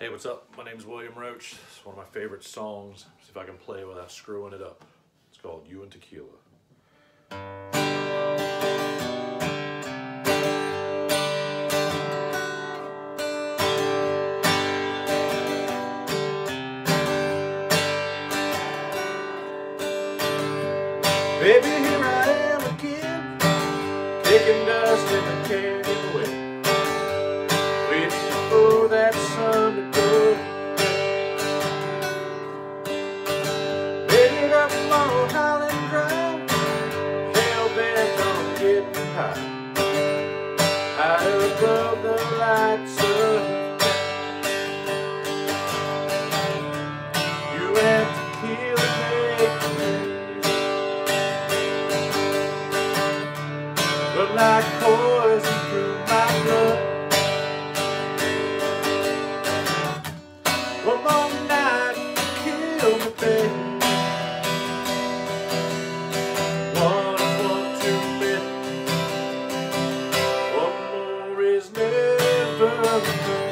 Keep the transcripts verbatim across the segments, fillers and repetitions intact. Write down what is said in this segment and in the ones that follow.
Hey, what's up? My name's William Roache. It's one of my favorite songs. See if I can play without screwing it up. It's called You and Tequila. Baby, here I am again, kicking dust in the canyon wind, waiting for that sun to go. Headed up Long Highland Drive, hell-bent on getting high, high above the lights of you and tequila make me run like poison through my blood. One more night to kill me, baby. One is one too many. One more is never enough.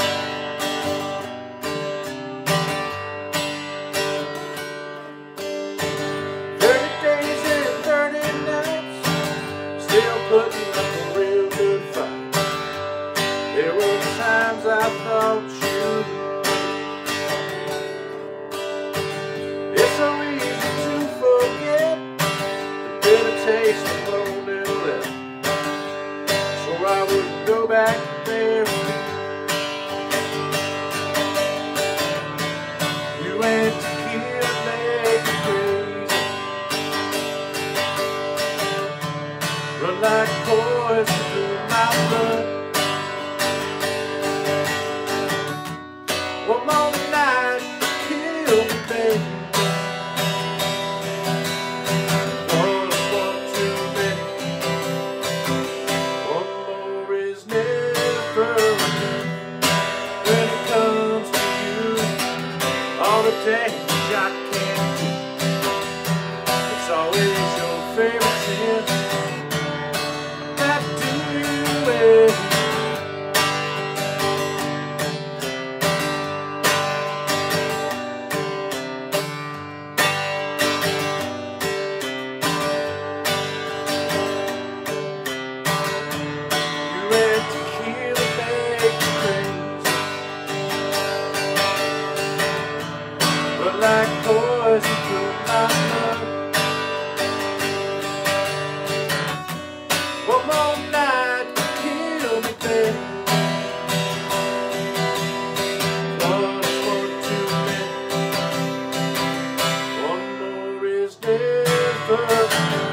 Thirty days and thirty nights, still putting up a real good fight. There were times I thought you. It's so easy to forget the bitter taste of lonely lips, so I would go back there. You and tequila make me crazy, run like poison through my blood. One more night to kill me, baby. One is one too many. One more is never enough. When it comes to you, all the days I can't do, it's always your favorite sin that do it. Like poison through my blood. One more night to kill me, baby. One is one too many. One more is never enough.